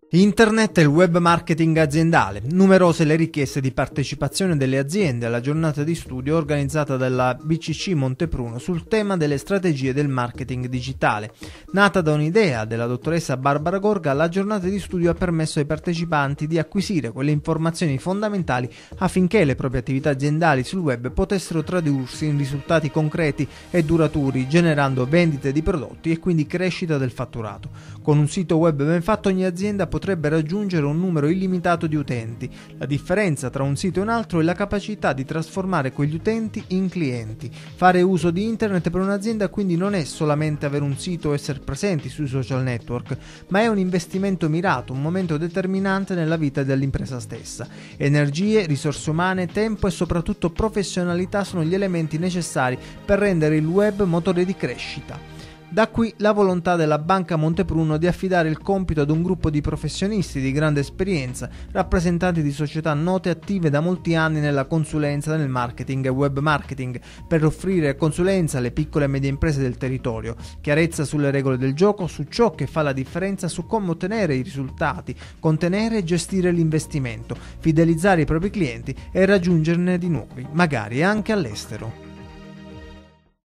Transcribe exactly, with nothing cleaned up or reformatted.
Internet e il web marketing aziendale. Numerose le richieste di partecipazione delle aziende alla giornata di studio organizzata dalla B C C Montepruno sul tema delle strategie del marketing digitale. Nata da un'idea della dottoressa Barbara Gorga, la giornata di studio ha permesso ai partecipanti di acquisire quelle informazioni fondamentali affinché le proprie attività aziendali sul web potessero tradursi in risultati concreti e duraturi, generando vendite di prodotti e quindi crescita del fatturato. Con un sito web ben fatto ogni azienda potrebbe raggiungere un numero illimitato di utenti. La differenza tra un sito e un altro è la capacità di trasformare quegli utenti in clienti. Fare uso di internet per un'azienda quindi non è solamente avere un sito o essere presenti sui social network, ma è un investimento mirato, un momento determinante nella vita dell'impresa stessa. Energie, risorse umane, tempo e soprattutto professionalità sono gli elementi necessari per rendere il web motore di crescita. Da qui la volontà della Banca Montepruno di affidare il compito ad un gruppo di professionisti di grande esperienza, rappresentanti di società note e attive da molti anni nella consulenza nel marketing e web marketing, per offrire consulenza alle piccole e medie imprese del territorio, chiarezza sulle regole del gioco, su ciò che fa la differenza, su come ottenere i risultati, contenere e gestire l'investimento, fidelizzare i propri clienti e raggiungerne di nuovi, magari anche all'estero.